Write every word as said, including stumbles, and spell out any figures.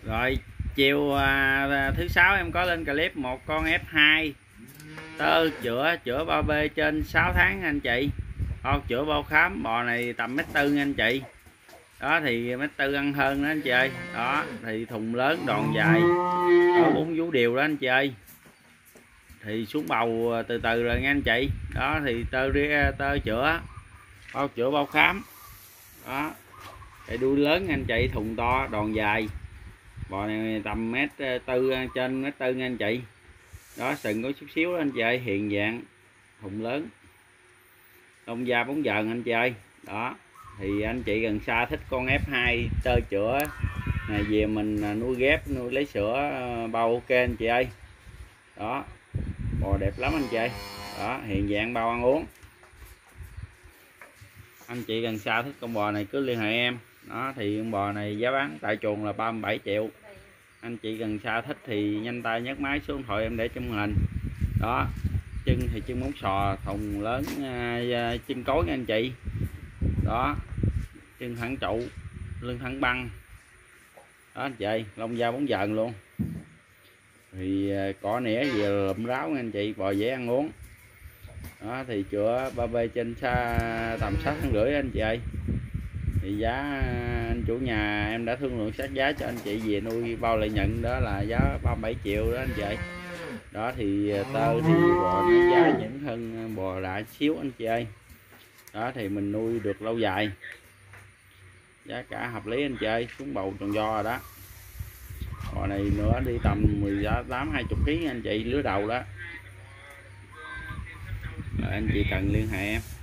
Rồi chiều à, thứ sáu em có lên clip một con ép hai tơ chữa chữa bao bê trên sáu tháng anh chị. Bao chữa bao khám, bò này tầm mét tư anh chị. Đó thì mét tư ăn hơn đó anh chị ơi. Đó thì thùng lớn đòn dài, có bốn vú đều đó anh chị ơi. Thì xuống bầu từ từ rồi nha anh chị. Đó thì tơ tơ chữa, bao chữa bao khám. Đó thì đuôi lớn nha anh chị, thùng to đòn dài, bò này tầm mét tư, trên mét tư nha anh chị. Đó sừng có chút xíu đó anh chị ơi, hiện dạng, thùng lớn, lông da bóng dần anh chị ơi. Đó thì anh chị gần xa thích con ép hai tơ chữa này về mình nuôi ghép, nuôi lấy sữa bao ok anh chị ơi. Đó bò đẹp lắm anh chị ơi. Đó hiện dạng bao ăn uống, anh chị gần xa thích con bò này cứ liên hệ em. Đó thì con bò này giá bán tại chuồng là ba mươi bảy triệu. Anh chị gần xa thích thì nhanh tay nhấc máy số điện thoại em để trong hình. Đó chân thì chân móng sò, thùng lớn, uh, chân cối nha anh chị. Đó chân thẳng trụ, lưng thẳng băng. Đó anh chị, lông da bóng dần luôn. Thì uh, cỏ nĩa về lụm ráo nha anh chị, bò dễ ăn uống. Đó thì chữa ba bê trên xa tầm sáu tháng rưỡi anh chị ơi. Thì giá anh chủ nhà em đã thương lượng sát giá cho anh chị về nuôi bao lợi nhuận, đó là giá ba mươi bảy triệu đó anh chị. Đó thì tơ thì bò nó giá nhỉnh hơn bò lại xíu anh chị ơi. Đó thì mình nuôi được lâu dài, giá cả hợp lý anh chị ơi, xuống bầu tròn do rồi đó. Bò này nữa đi tầm mười tám hai mươi kg anh chị, lứa đầu đó. Rồi anh chị cần liên hệ em.